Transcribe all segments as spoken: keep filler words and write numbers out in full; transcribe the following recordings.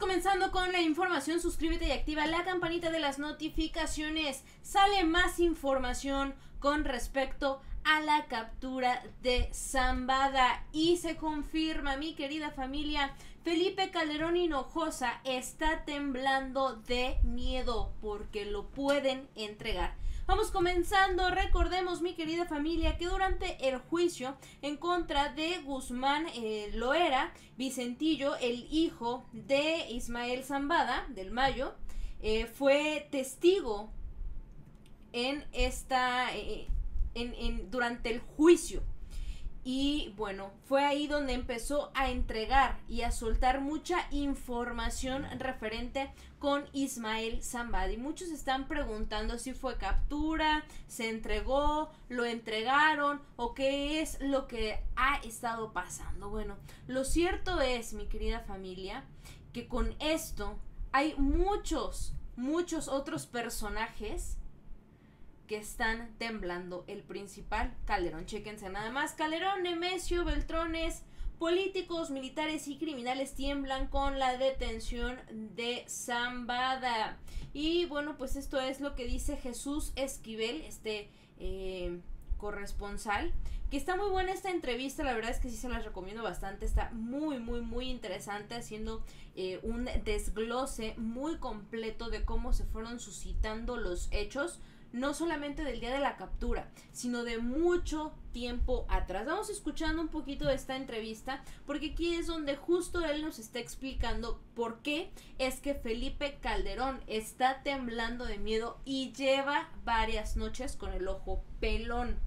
comenzando con la información. Suscríbete y activa la campanita de las notificaciones. Sale más información con respecto a la captura de Zambada y se confirma, mi querida familia, Felipe Calderón Hinojosa está temblando de miedo porque lo pueden entregar. Vamos comenzando. Recordemos, mi querida familia, que durante el juicio en contra de Guzmán eh, Loera Vicentillo, el hijo de Ismael Zambada, del Mayo, eh, fue testigo en esta eh, en, en, durante el juicio. Y bueno, fue ahí donde empezó a entregar y a soltar mucha información referente con Ismael Zambada. Y muchos están preguntando si fue captura, se entregó, lo entregaron o qué es lo que ha estado pasando. Bueno, lo cierto es, mi querida familia, que con esto hay muchos, muchos otros personajes que están temblando. El principal, Calderón. Chéquense nada más. Calderón, Nemesio, Beltrones, políticos, militares y criminales tiemblan con la detención de Zambada. Y bueno, pues esto es lo que dice Jesús Esquivel, este eh, corresponsal, que está muy buena esta entrevista. La verdad es que sí se las recomiendo bastante. Está muy, muy, muy interesante, haciendo eh, un desglose muy completo de cómo se fueron suscitando los hechos, no solamente del día de la captura, sino de mucho tiempo atrás. Vamos escuchando un poquito de esta entrevista, porque aquí es donde justo él nos está explicando por qué es que Felipe Calderón está temblando de miedo y lleva varias noches con el ojo pelón.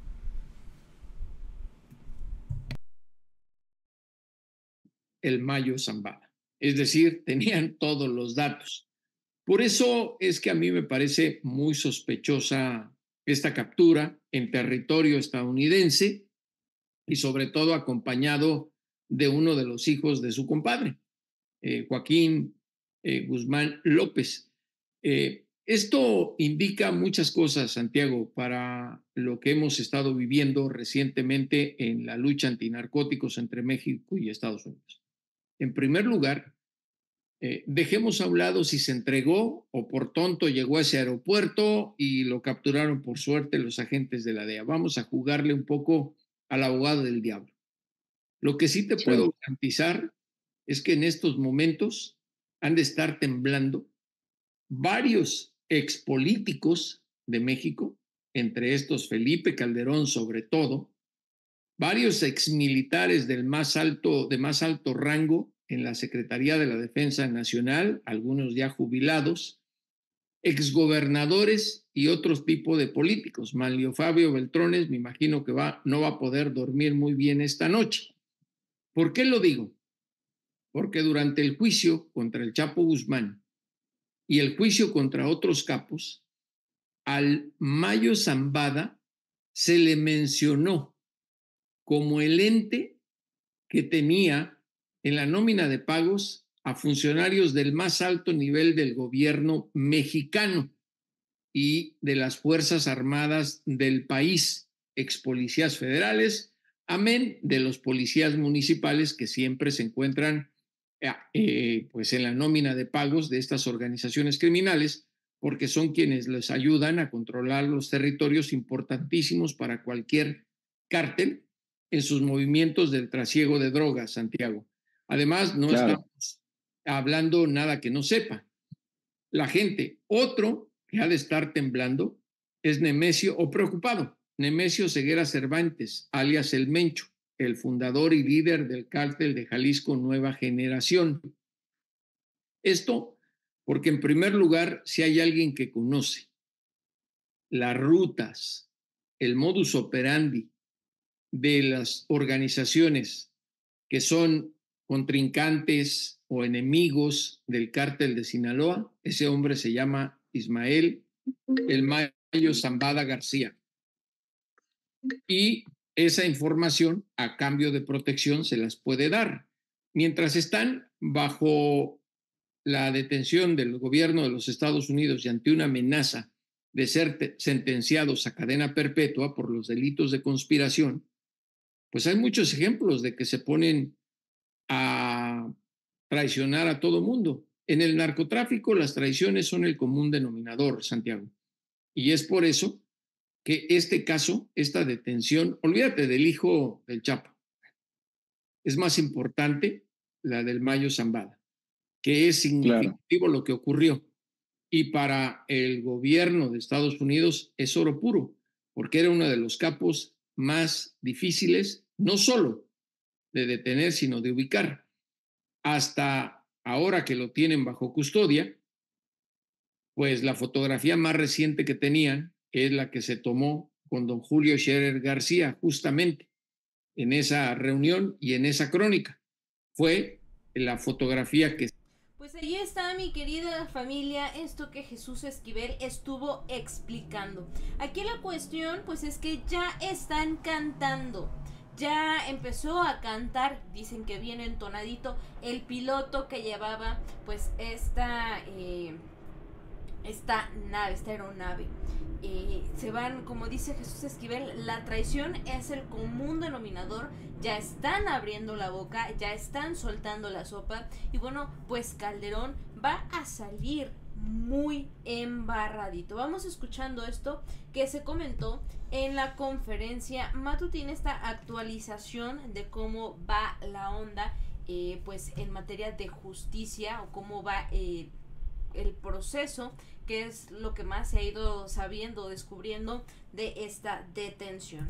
El Mayo Zambada, es decir, tenían todos los datos. Por eso es que a mí me parece muy sospechosa esta captura en territorio estadounidense y sobre todo acompañado de uno de los hijos de su compadre, eh, Joaquín eh, Guzmán López. Eh, esto indica muchas cosas, Santiago, para lo que hemos estado viviendo recientemente en la lucha antinarcóticos entre México y Estados Unidos. En primer lugar, Eh, dejemos a un lado si se entregó o por tonto llegó a ese aeropuerto y lo capturaron por suerte los agentes de la D E A. Vamos a jugarle un poco al abogado del diablo. Lo que sí te sí. puedo garantizar es que en estos momentos han de estar temblando varios expolíticos de México, entre estos Felipe Calderón sobre todo, varios exmilitares del más alto, de más alto rango en la Secretaría de la Defensa Nacional, algunos ya jubilados, exgobernadores y otros tipos de políticos. Manlio Fabio Beltrones, me imagino que va, no va a poder dormir muy bien esta noche. ¿Por qué lo digo? Porque durante el juicio contra el Chapo Guzmán y el juicio contra otros capos, al Mayo Zambada se le mencionó como el ente que tenía en la nómina de pagos a funcionarios del más alto nivel del gobierno mexicano y de las Fuerzas Armadas del país, ex policías federales, amén de los policías municipales que siempre se encuentran eh, pues en la nómina de pagos de estas organizaciones criminales, porque son quienes les ayudan a controlar los territorios importantísimos para cualquier cártel en sus movimientos del trasiego de drogas, Santiago. Además, no claro. estamos hablando nada que no sepa la gente. Otro que ha de estar temblando es Nemesio, o preocupado, Nemesio Ceguera Cervantes, alias El Mencho, el fundador y líder del cártel de Jalisco Nueva Generación. Esto porque, en primer lugar, si hay alguien que conoce las rutas, el modus operandi de las organizaciones que son contrincantes o enemigos del cártel de Sinaloa, ese hombre se llama Ismael El Mayo Zambada García. Y esa información, a cambio de protección, se las puede dar. Mientras están bajo la detención del gobierno de los Estados Unidos y ante una amenaza de ser sentenciados a cadena perpetua por los delitos de conspiración, pues hay muchos ejemplos de que se ponen a traicionar a todo mundo. En el narcotráfico las traiciones son el común denominador, Santiago. Y es por eso que este caso, esta detención, olvídate del hijo del Chapo, es más importante la del Mayo Zambada, que es significativo claro. Lo que ocurrió. Y para el gobierno de Estados Unidos es oro puro, porque era uno de los capos más difíciles, no solo de detener, sino de ubicar. Hasta ahora que lo tienen bajo custodia, pues la fotografía más reciente que tenían es la que se tomó con don Julio Scherer García, justamente en esa reunión y en esa crónica. Fue la fotografía que... Pues ahí está, mi querida familia, esto que Jesús Esquivel estuvo explicando. Aquí la cuestión, pues, es que ya están cantando. Ya empezó a cantar, dicen que viene entonadito, el piloto que llevaba, pues, esta... Eh, esta nave, esta aeronave. Eh, se van, como dice Jesús Esquivel, la traición es el común denominador. Ya están abriendo la boca, ya están soltando la sopa. Y bueno, pues Calderón va a salir muy embarradito. Vamos escuchando esto que se comentó en la conferencia matutina, esta actualización de cómo va la onda, eh, pues en materia de justicia, o cómo va eh, el proceso, que es lo que más se ha ido sabiendo, descubriendo de esta detención.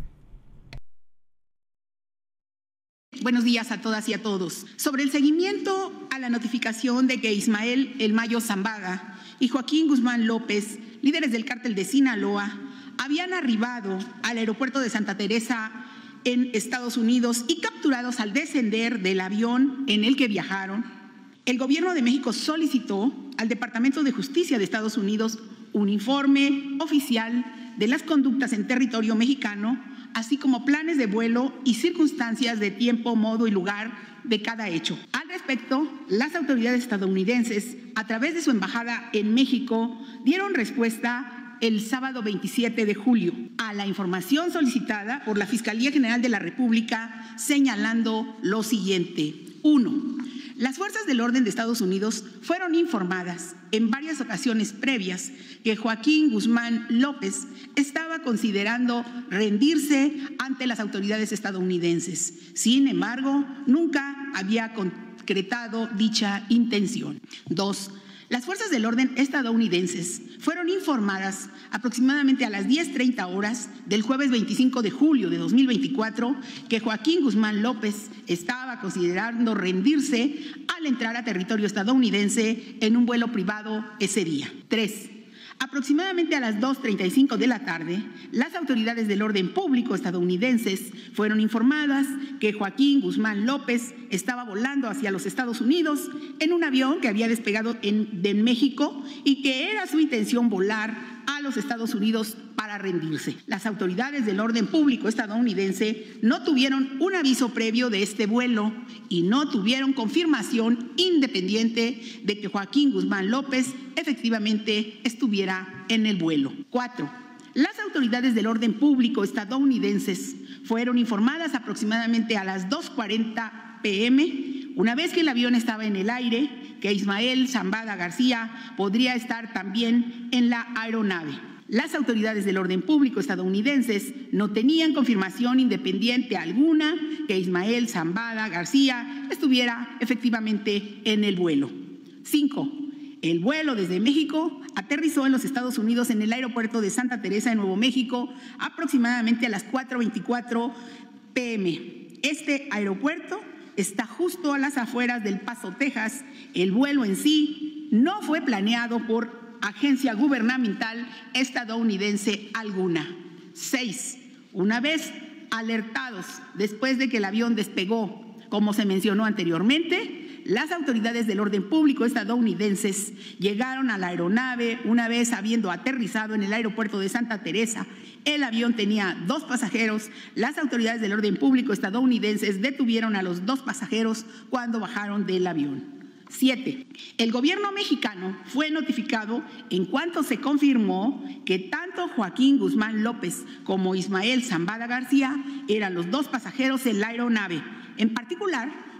Buenos días a todas y a todos. Sobre el seguimiento a la notificación de que Ismael El Mayo Zambada y Joaquín Guzmán López, líderes del cártel de Sinaloa, habían arribado al aeropuerto de Santa Teresa en Estados Unidos y capturados al descender del avión en el que viajaron, el gobierno de México solicitó al Departamento de Justicia de Estados Unidos un informe oficial de las conductas en territorio mexicano, así como planes de vuelo y circunstancias de tiempo, modo y lugar de cada hecho. Al respecto, las autoridades estadounidenses, a través de su embajada en México, dieron respuesta el sábado veintisiete de julio a la información solicitada por la Fiscalía General de la República, señalando lo siguiente. Uno. Las fuerzas del orden de Estados Unidos fueron informadas en varias ocasiones previas que Joaquín Guzmán López estaba considerando rendirse ante las autoridades estadounidenses. Sin embargo, nunca había concretado dicha intención. Dos. Las fuerzas del orden estadounidenses fueron informadas aproximadamente a las diez treinta horas del jueves veinticinco de julio de dos mil veinticuatro que Joaquín Guzmán López estaba considerando rendirse al entrar a territorio estadounidense en un vuelo privado ese día. Tres. Aproximadamente a las dos treinta y cinco de la tarde, las autoridades del orden público estadounidenses fueron informadas que Joaquín Guzmán López estaba volando hacia los Estados Unidos en un avión que había despegado en, de México y que era su intención volar a los Estados Unidos para rendirse. Las autoridades del orden público estadounidense no tuvieron un aviso previo de este vuelo y no tuvieron confirmación independiente de que Joaquín Guzmán López efectivamente estuviera en el vuelo. Cuatro. Las autoridades del orden público estadounidenses fueron informadas aproximadamente a las dos cuarenta pe eme, una vez que el avión estaba en el aire, que Ismael Zambada García podría estar también en la aeronave. Las autoridades del orden público estadounidenses no tenían confirmación independiente alguna que Ismael Zambada García estuviera efectivamente en el vuelo. Cinco. El vuelo desde México aterrizó en los Estados Unidos en el aeropuerto de Santa Teresa de Nuevo México aproximadamente a las cuatro veinticuatro pe eme. Este aeropuerto está justo a las afueras del Paso, Texas. El vuelo en sí no fue planeado por agencia gubernamental estadounidense alguna. Seis. Una vez alertados después de que el avión despegó, como se mencionó anteriormente, las autoridades del orden público estadounidenses llegaron a la aeronave una vez habiendo aterrizado en el aeropuerto de Santa Teresa. El avión tenía dos pasajeros. Las autoridades del orden público estadounidenses detuvieron a los dos pasajeros cuando bajaron del avión. Siete. El gobierno mexicano fue notificado en cuanto se confirmó que tanto Joaquín Guzmán López como Ismael Zambada García eran los dos pasajeros en la aeronave. En particular,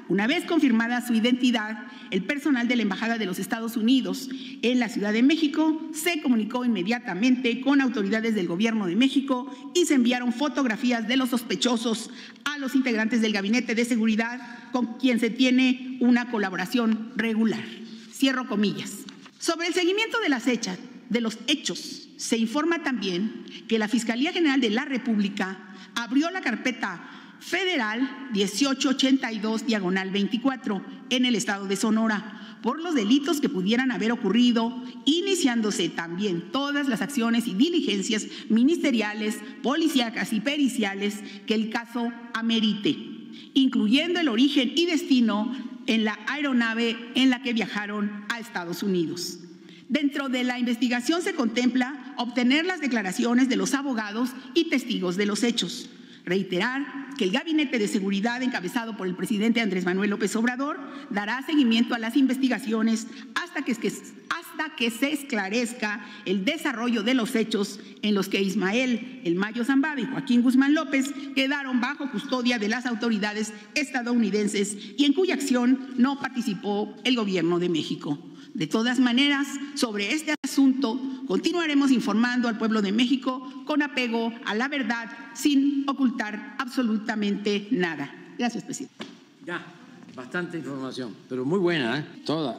Una vez confirmada su identidad, el personal de la Embajada de los Estados Unidos en la Ciudad de México se comunicó inmediatamente con autoridades del Gobierno de México y se enviaron fotografías de los sospechosos a los integrantes del Gabinete de Seguridad, con quien se tiene una colaboración regular. Cierro comillas. Sobre el seguimiento de las hechas, de los hechos, se informa también que la Fiscalía General de la República abrió la carpeta federal dieciocho ochenta y dos diagonal veinticuatro en el estado de Sonora por los delitos que pudieran haber ocurrido, iniciándose también todas las acciones y diligencias ministeriales, policíacas y periciales que el caso amerite, incluyendo el origen y destino en la aeronave en la que viajaron a Estados Unidos. Dentro de la investigación se contempla obtener las declaraciones de los abogados y testigos de los hechos. Reiterar que el Gabinete de Seguridad encabezado por el presidente Andrés Manuel López Obrador dará seguimiento a las investigaciones hasta que, hasta que se esclarezca el desarrollo de los hechos en los que Ismael El Mayo Zambada y Joaquín Guzmán López quedaron bajo custodia de las autoridades estadounidenses y en cuya acción no participó el Gobierno de México. De todas maneras, sobre este asunto continuaremos informando al pueblo de México con apego a la verdad, sin ocultar absolutamente nada. Gracias, presidente. Ya, bastante información, pero muy buena, ¿eh? Toda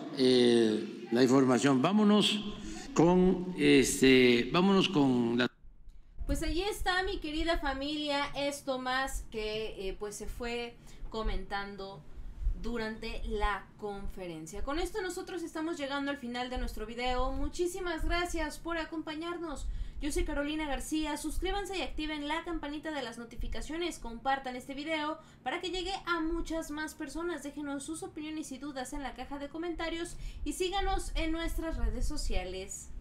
eh, la información. Vámonos con, este, vámonos con la... Pues allí está, mi querida familia, esto más que eh, pues se fue comentando durante la conferencia. Con esto nosotros estamos llegando al final de nuestro video. Muchísimas gracias por acompañarnos. Yo soy Carolina García. Suscríbanse y activen la campanita de las notificaciones. Compartan este video para que llegue a muchas más personas. Déjenos sus opiniones y dudas en la caja de comentarios y síganos en nuestras redes sociales.